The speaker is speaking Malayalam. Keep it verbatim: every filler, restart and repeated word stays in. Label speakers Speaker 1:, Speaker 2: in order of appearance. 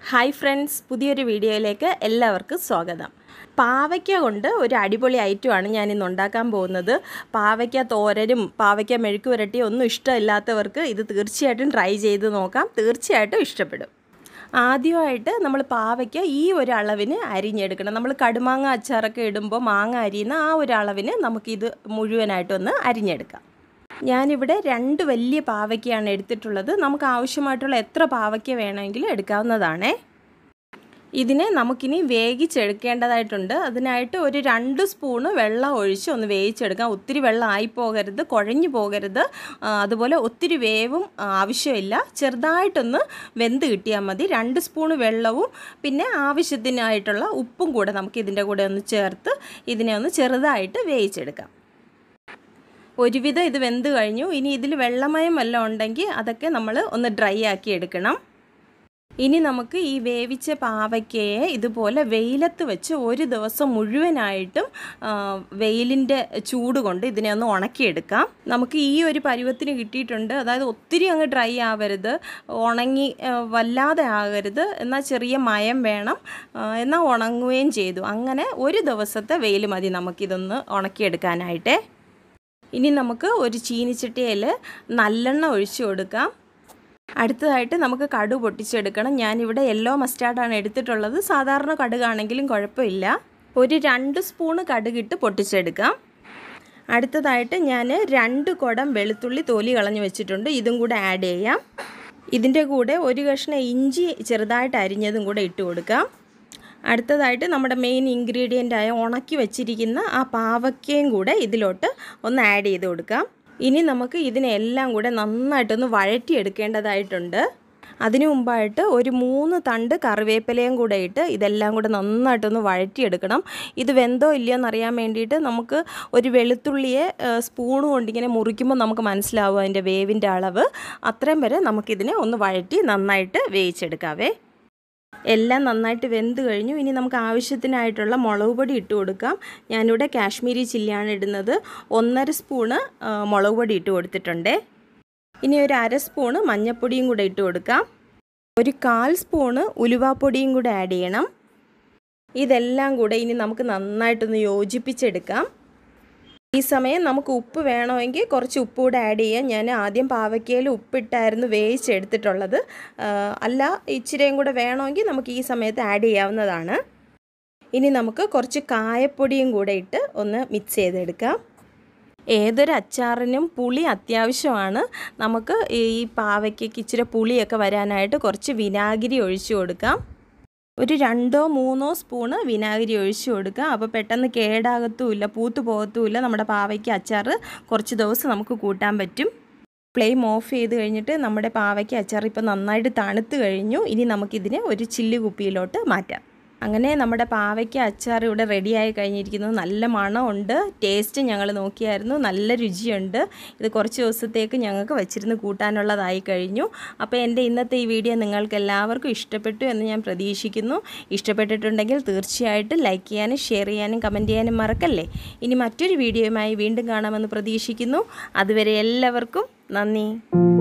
Speaker 1: ഹായ് ഫ്രണ്ട്സ്, പുതിയൊരു വീഡിയോയിലേക്ക് എല്ലാവർക്കും സ്വാഗതം. പാവയ്ക്ക കൊണ്ട് ഒരു അടിപൊളി ഐറ്റമാണ് ഞാൻ ഇന്ന് ഉണ്ടാക്കാൻ പോകുന്നത്. പാവയ്ക്ക തോരനും പാവയ്ക്ക മെഴുക്ക് പുരട്ടിയും ഒന്നും ഇഷ്ടമില്ലാത്തവർക്ക് ഇത് തീർച്ചയായിട്ടും ട്രൈ ചെയ്ത് നോക്കാം. തീർച്ചയായിട്ടും ഇഷ്ടപ്പെടും. ആദ്യമായിട്ട് നമ്മൾ പാവയ്ക്ക ഈ ഒരു അളവിന് അരിഞ്ഞെടുക്കണം. നമ്മൾ കടുമാങ്ങ അച്ചാറൊക്കെ ഇടുമ്പോൾ മാങ്ങ അരിയുന്ന ആ ഒരു അളവിന് നമുക്കിത് മുഴുവനായിട്ടൊന്ന് അരിഞ്ഞെടുക്കാം. ഞാനിവിടെ രണ്ട് വലിയ പാവയ്ക്കയാണ് എടുത്തിട്ടുള്ളത്. നമുക്ക് ആവശ്യമായിട്ടുള്ള എത്ര പാവയ്ക്ക വേണമെങ്കിലും എടുക്കാവുന്നതാണേ. ഇതിനെ നമുക്കിനി വേവിച്ചെടുക്കേണ്ടതായിട്ടുണ്ട്. അതിനായിട്ട് ഒരു രണ്ട് സ്പൂണ് വെള്ളം ഒഴിച്ച് ഒന്ന് വേവിച്ചെടുക്കാം. ഒത്തിരി വെള്ളം ആയി പോകരുത്, കുഴഞ്ഞു പോകരുത്, അതുപോലെ ഒത്തിരി വേവും ആവശ്യമില്ല. ചെറുതായിട്ടൊന്ന് വെന്ത് കിട്ടിയാൽ മതി. രണ്ട് സ്പൂണ് വെള്ളവും പിന്നെ ആവശ്യത്തിനായിട്ടുള്ള ഉപ്പും കൂടെ നമുക്ക് ഇതിൻ്റെ കൂടെ ഒന്ന് ചേർത്ത് ഇതിനെ ഒന്ന് ചെറുതായിട്ട് വേവിച്ചെടുക്കാം. ഒരുവിധം ഇത് വെന്ത് കഴിഞ്ഞു. ഇനി ഇതിൽ വെള്ളമയം വല്ലതും ഉണ്ടെങ്കിൽ അതൊക്കെ നമ്മൾ ഒന്ന് ഡ്രൈ ആക്കി എടുക്കണം. ഇനി നമുക്ക് ഈ വേവിച്ച പാവയ്ക്കയെ ഇതുപോലെ വെയിലത്ത് വെച്ച് ഒരു ദിവസം മുഴുവനായിട്ടും വെയിലിൻ്റെ ചൂട് കൊണ്ട് ഇതിനെ ഒന്ന് ഉണക്കിയെടുക്കാം. നമുക്ക് ഈ ഒരു പരുവത്തിന് കിട്ടിയിട്ടുണ്ട്. അതായത് ഒത്തിരി അങ്ങ് ഡ്രൈ ആവരുത്, ഉണങ്ങി വല്ലാതെ ആകരുത്, എന്നാൽ ചെറിയ മയം വേണം, എന്നാൽ ഉണങ്ങുകയും ചെയ്തു. അങ്ങനെ ഒരു ദിവസത്തെ വെയിൽ മതി നമുക്കിതൊന്ന് ഉണക്കിയെടുക്കാനായിട്ടേ. ഇനി നമുക്ക് ഒരു ചീനിച്ചട്ടിയിൽ നല്ലെണ്ണ ഒഴിച്ചു കൊടുക്കാം. അടുത്തതായിട്ട് നമുക്ക് കടുക് പൊട്ടിച്ചെടുക്കണം. ഞാനിവിടെ യെല്ലോ മസ്റ്റാർഡാണ് എടുത്തിട്ടുള്ളത്. സാധാരണ കടുകാണെങ്കിലും കുഴപ്പമില്ല. ഒരു രണ്ട് സ്പൂണ് കടുകിട്ട് പൊട്ടിച്ചെടുക്കാം. അടുത്തതായിട്ട് ഞാൻ രണ്ട് കുടം വെളുത്തുള്ളി തോലി കളഞ്ഞ് വെച്ചിട്ടുണ്ട്. ഇതും കൂടെ ആഡ് ചെയ്യാം. ഇതിൻ്റെ കൂടെ ഒരു കഷ്ണം ഇഞ്ചി ചെറുതായിട്ട് അരിഞ്ഞതും കൂടെ ഇട്ട് കൊടുക്കാം. അടുത്തതായിട്ട് നമ്മുടെ മെയിൻ ഇൻഗ്രീഡിയൻ്റായ ഉണക്കി വെച്ചിരിക്കുന്ന ആ പാവയ്ക്കയും കൂടെ ഇതിലോട്ട് ഒന്ന് ആഡ് ചെയ്ത് കൊടുക്കാം. ഇനി നമുക്ക് ഇതിനെല്ലാം കൂടെ നന്നായിട്ടൊന്ന് വഴറ്റിയെടുക്കേണ്ടതായിട്ടുണ്ട്. അതിനു മുമ്പായിട്ട് ഒരു മൂന്ന് തണ്ട് കറിവേപ്പിലയും കൂടെ ഇട്ട് ഇതെല്ലാം കൂടെ നന്നായിട്ടൊന്ന് വഴറ്റിയെടുക്കണം. ഇത് വെന്തോ ഇല്ലയോ എന്നറിയാൻ വേണ്ടിയിട്ട് നമുക്ക് ഒരു വെളുത്തുള്ളിയെ സ്പൂണ് കൊണ്ടിങ്ങനെ മുറിക്കുമ്പോൾ നമുക്ക് മനസ്സിലാവും അതിൻ്റെ വേവിൻ്റെ അളവ്. അത്രയും വരെ നമുക്കിതിനെ ഒന്ന് വഴറ്റി നന്നായിട്ട് വേവിച്ചെടുക്കാവേ. എല്ലാം നന്നായിട്ട് വെന്ത് കഴിഞ്ഞു. ഇനി നമുക്ക് ആവശ്യത്തിനായിട്ടുള്ള മുളക് പൊടി ഇട്ട് കൊടുക്കാം. ഞാനിവിടെ കാശ്മീരി ചില്ലിയാണ് ഇടുന്നത്. ഒന്നര സ്പൂണ് മുളക് പൊടി ഇട്ട് കൊടുത്തിട്ടുണ്ട്. ഇനി ഒരു അര സ്പൂണ് മഞ്ഞൾപ്പൊടിയും കൂടെ ഇട്ട് കൊടുക്കാം. ഒരു കാൽ സ്പൂണ് ഉലുവാപ്പൊടിയും കൂടെ ആഡ് ചെയ്യണം. ഇതെല്ലാം കൂടെ ഇനി നമുക്ക് നന്നായിട്ടൊന്ന് യോജിപ്പിച്ചെടുക്കാം. ഈ സമയം നമുക്ക് ഉപ്പ് വേണമെങ്കിൽ കുറച്ച് ഉപ്പ് കൂടെ ആഡ് ചെയ്യാം. ഞാൻ ആദ്യം പാവയ്ക്കയിൽ ഉപ്പിട്ടായിരുന്നു വേവിച്ചെടുത്തിട്ടുള്ളത്. അല്ല, ഇച്ചിരിയും കൂടെ വേണമെങ്കിൽ നമുക്ക് ഈ സമയത്ത് ആഡ് ചെയ്യാവുന്നതാണ്. ഇനി നമുക്ക് കുറച്ച് കായപ്പൊടിയും കൂടെ ഇട്ട് ഒന്ന് മിക്സ് ചെയ്തെടുക്കാം. ഏതൊരു അച്ചാറിനും പുളി അത്യാവശ്യമാണ്. നമുക്ക് ഈ പാവയ്ക്കയ്ക്ക് ഇച്ചിരി പുളിയൊക്കെ വരാനായിട്ട് കുറച്ച് വിനാഗിരി ഒഴിച്ചു കൊടുക്കാം. ഒരു രണ്ടോ മൂന്നോ സ്പൂണ് വിനാഗിരി ഒഴിച്ചു കൊടുക്കുക. അപ്പോൾ പെട്ടെന്ന് കേടാകത്തുമില്ല, പൂത്തു പോകത്തുമില്ല. നമ്മുടെ പാവയ്ക്ക അച്ചാർ കുറച്ച് ദിവസം നമുക്ക് കൂട്ടാൻ പറ്റും. ഫ്ലെയിം ഓഫ് ചെയ്ത് കഴിഞ്ഞിട്ട് നമ്മുടെ പാവയ്ക്ക അച്ചാർ ഇപ്പോൾ നന്നായിട്ട് തണുത്ത് കഴിഞ്ഞു. ഇനി നമുക്കിതിനെ ഒരു ചില്ല് കുപ്പിയിലോട്ട് മാറ്റാം. അങ്ങനെ നമ്മുടെ പാവയ്ക്ക അച്ചാർ ഇവിടെ റെഡിയായി കഴിഞ്ഞിരിക്കുന്നു. നല്ല മണമുണ്ട്. ടേസ്റ്റ് ഞങ്ങൾ നോക്കിയായിരുന്നു, നല്ല രുചിയുണ്ട്. ഇത് കുറച്ച് ദിവസത്തേക്ക് ഞങ്ങൾക്ക് വച്ചിരുന്ന് കൂട്ടാനുള്ളതായി കഴിഞ്ഞു. അപ്പോൾ എൻ്റെ ഇന്നത്തെ ഈ വീഡിയോ നിങ്ങൾക്ക് എല്ലാവർക്കും ഇഷ്ടപ്പെട്ടു എന്ന് ഞാൻ പ്രതീക്ഷിക്കുന്നു. ഇഷ്ടപ്പെട്ടിട്ടുണ്ടെങ്കിൽ തീർച്ചയായിട്ടും ലൈക്ക് ചെയ്യാനും ഷെയർ ചെയ്യാനും കമൻറ്റ് ചെയ്യാനും മറക്കല്ലേ. ഇനി മറ്റൊരു വീഡിയോയുമായി വീണ്ടും കാണാമെന്ന് പ്രതീക്ഷിക്കുന്നു. അതുവരെ എല്ലാവർക്കും നന്ദി.